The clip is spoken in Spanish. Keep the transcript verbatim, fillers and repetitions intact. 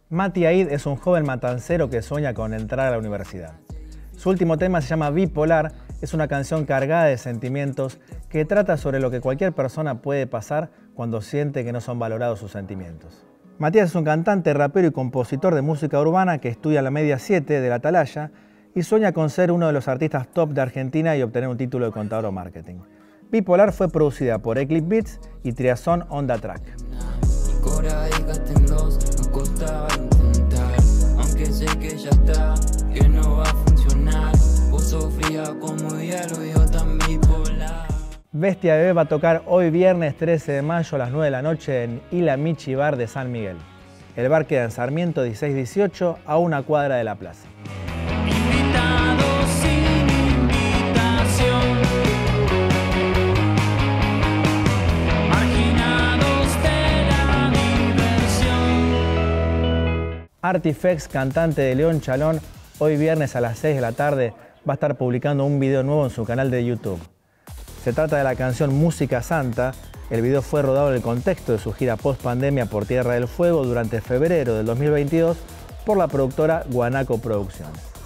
Mati Aid es un joven matancero que sueña con entrar a la universidad. Su último tema se llama Bipolar, es una canción cargada de sentimientos que trata sobre lo que cualquier persona puede pasar cuando siente que no son valorados sus sentimientos. Matías es un cantante, rapero y compositor de música urbana que estudia la Media siete de la Atalaya y sueña con ser uno de los artistas top de Argentina y obtener un título de contador o marketing. Bipolar fue producida por Eclipse Beats y Triazón on the Track. Aunque sé que ya está, que no va a funcionar. Vos sos fría como hielo y yo tan bipolar. Bestia Bebé va a tocar hoy viernes trece de mayo a las nueve de la noche en Ila Michi Bar de San Miguel. El bar queda en Sarmiento dieciséis dieciocho a una cuadra de la plaza. Invitados sin invitación, marginados de la diversión. Artifex, cantante de León Chalón, hoy viernes a las seis de la tarde va a estar publicando un video nuevo en su canal de YouTube. Se trata de la canción Música Santa. El video fue rodado en el contexto de su gira post-pandemia por Tierra del Fuego durante febrero del dos mil veintidós por la productora Guanaco Producciones.